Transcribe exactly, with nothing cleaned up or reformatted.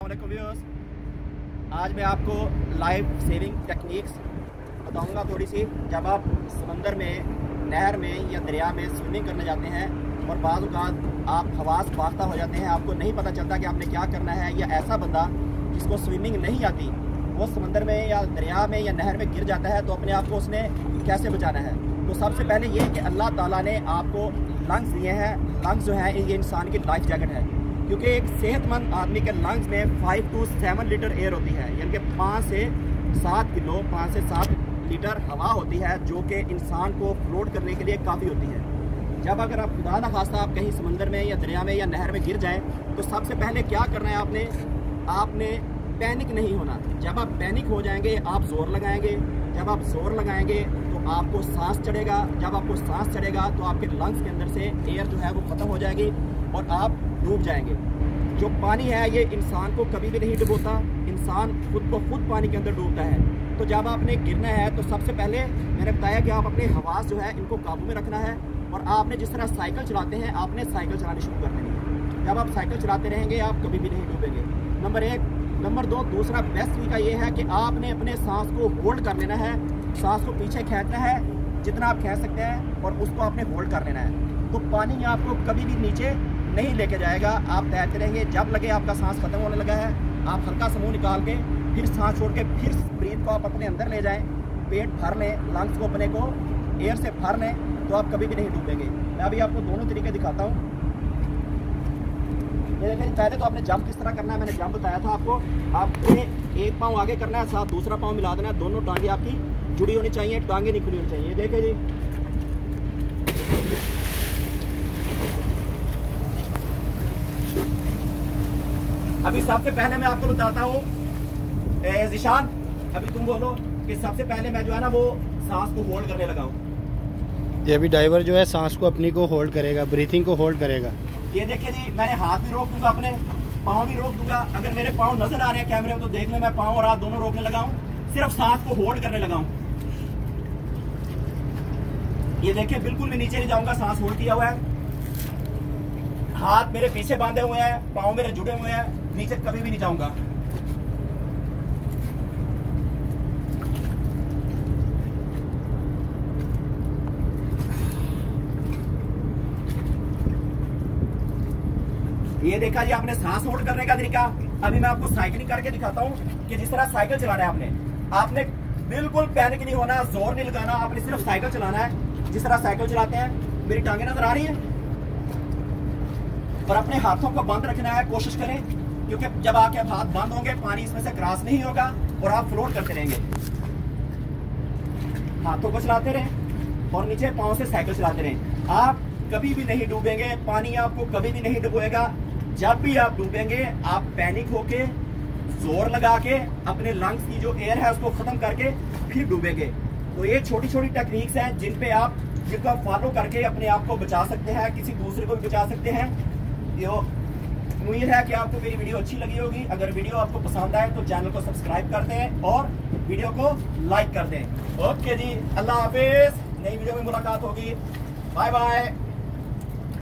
Viewers, आज मैं आपको लाइफ सेविंग टेक्निक्स बताऊंगा थोड़ी सी। जब आप समंदर में, नहर में या दरिया में स्विमिंग करने जाते हैं और बाज़ औक़ात आप हवास बाख्ता हो जाते हैं, आपको नहीं पता चलता कि आपने क्या करना है, या ऐसा बंदा जिसको स्विमिंग नहीं आती वो समंदर में या दरिया में या नहर में गिर जाता है, तो अपने आप को उसने कैसे बचाना है। तो सबसे पहले ये कि अल्लाह ताला ने आपको लंग्स दिए हैं। लंग्स जो है ये इंसान की लाइफ जैकेट है, क्योंकि एक सेहतमंद आदमी के लंग्स में five two seven litre air होती है, यानी कि पाँच से सात किलो पाँच से सात लीटर हवा होती है, जो कि इंसान को फ्लोट करने के लिए काफ़ी होती है। जब अगर आप खुदा ना खास्ता आप कहीं समंदर में या दरिया में या नहर में गिर जाएं, तो सबसे पहले क्या करना है आपने आपने पैनिक नहीं होना। जब आप पैनिक हो जाएंगे आप जोर लगाएंगे, जब आप जोर लगाएंगे तो आपको सांस चढ़ेगा, जब आपको सांस चढ़ेगा तो आपके लंग्स के अंदर से एयर जो है वो ख़त्म हो जाएगी और आप डूब जाएंगे। जो पानी है ये इंसान को कभी भी नहीं डुबोता, इंसान खुद को खुद पानी के अंदर डूबता है। तो जब आपने गिरना है तो सबसे पहले मैंने बताया कि आप अपने हवास जो है इनको काबू में रखना है, और आपने जिस तरह साइकिल चलाते हैं आपने साइकिल चलानी शुरू कर देनी है। जब आप साइकिल चलाते रहेंगे आप कभी भी नहीं डूबेंगे, नंबर एक। नंबर दो, दूसरा बेस्ट तरीका ये है कि आपने अपने सांस को होल्ड कर लेना है, सांस को पीछे खींचना है जितना आप खींच सकते हैं, और उसको आपने होल्ड कर लेना है। तो पानी आपको कभी भी नीचे नहीं लेके जाएगा, आप तैरते रहेंगे। जब लगे आपका सांस खत्म होने लगा है, आप हल्का सा मुंह निकाल के फिर सांस छोड़ के फिर ब्रीथ को आप अपने अंदर ले जाएं, पेट भर लें, लंग्स को अपने को एयर से भर लें, तो आप कभी भी नहीं डूबेंगे। मैं अभी आपको दोनों तरीके दिखाता हूँ। ये देखिए, पहले तो आपने जंप किस तरह करना है मैंने जंप बताया था आपको। आपने एक पाँव आगे करना है, साथ दूसरा पाँव मिला देना है, दोनों टांगे आपकी जुड़ी होनी चाहिए, टांगे नहीं खुली होनी चाहिए। देखिए जी, अभी सबसे पहले मैं आपको बताता हूँ, जिशान अभी तुम बोलो कि सबसे पहले मैं जो है ना वो सांस को होल्ड करने लगा हूँ। ये अभी डाइवर जो है सांस को अपनी को होल्ड करेगा, ब्रीथिंग को होल्ड करेगा। ये देखिए जी, मैंने हाथ भी रोक दूंगा, अपने पाँव भी रोक दूंगा। अगर मेरे पाँव नजर आ रहे हैं कैमरे में तो देख ले, मैं पाँव और हाथ दोनों रोकने लगा हूँ, सिर्फ सांस को होल्ड करने लगा हूँ। ये देखिए, बिल्कुल भी नीचे नहीं जाऊंगा, सांस होल्ड किया हुआ है। हाथ मेरे पीछे बांधे हुए हैं, पाँव मेरे जुड़े हुए हैं, नीचे कभी भी नहीं जाऊंगा। ये देखा जी आपने सांस होल्ड करने का तरीका। अभी मैं आपको साइकिलिंग करके दिखाता हूँ कि जिस तरह साइकिल चलाना है आपने आपने बिल्कुल पैनिक नहीं होना, जोर नहीं लगाना, आपने सिर्फ साइकिल चलाना है जिस तरह साइकिल चलाते हैं। मेरी टांगे नजर आ रही है, और अपने हाथों को बंद रखना है, कोशिश करें, क्योंकि जब आपके हाथ बंद होंगे पानी इसमें से क्रॉस नहीं होगा और आप फ्लोट करते रहेंगे। हाथों को चलाते रहें और नीचे पांव से साइकिल चलाते रहें, आप कभी भी नहीं डूबेंगे, पानी आपको कभी भी नहीं डुबोएगा। जब भी आप डूबेंगे आप पैनिक होके जोर लगा के अपने लंग्स की जो एयर है उसको खत्म करके फिर डूबेंगे। तो ये छोटी छोटी टेक्निक्स हैं जिन पे आप जिनको आप फॉलो करके अपने आप को बचा सकते हैं, किसी दूसरे को भी बचा सकते हैं। यो उम्मीद है कि आपको मेरी वीडियो अच्छी लगी होगी। अगर वीडियो आपको पसंद आए तो चैनल को सब्सक्राइब कर दें और वीडियो को लाइक कर दें। ओके जी, अल्लाह हाफिज, नई वीडियो में मुलाकात होगी। Bye bye.